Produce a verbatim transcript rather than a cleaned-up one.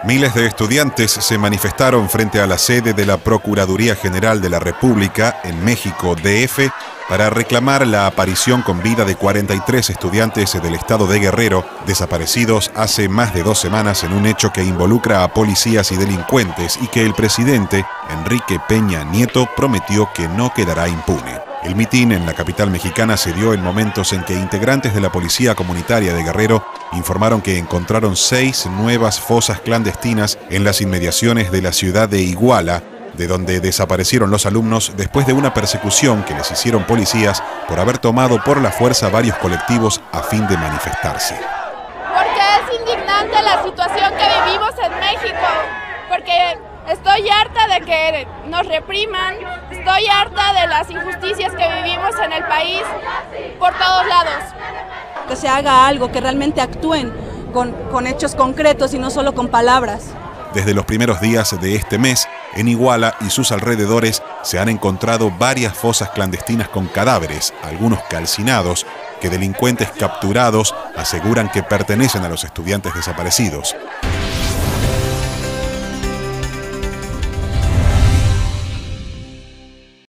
Miles de estudiantes se manifestaron frente a la sede de la Procuraduría General de la República en México, D F, para reclamar la aparición con vida de cuarenta y tres estudiantes del estado de Guerrero, desaparecidos hace más de dos semanas en un hecho que involucra a policías y delincuentes y que el presidente, Enrique Peña Nieto, prometió que no quedará impune. El mitin en la capital mexicana se dio en momentos en que integrantes de la Policía Comunitaria de Guerrero informaron que encontraron seis nuevas fosas clandestinas en las inmediaciones de la ciudad de Iguala, de donde desaparecieron los alumnos después de una persecución que les hicieron policías por haber tomado por la fuerza varios colectivos a fin de manifestarse. Porque es indignante la situación que vivimos en México, porque estoy harta de que nos repriman, estoy harta de las injusticias que vivimos en el país por todos lados. Que se haga algo, que realmente actúen con, con hechos concretos y no solo con palabras. Desde los primeros días de este mes, en Iguala y sus alrededores se han encontrado varias fosas clandestinas con cadáveres, algunos calcinados, que delincuentes capturados aseguran que pertenecen a los estudiantes desaparecidos.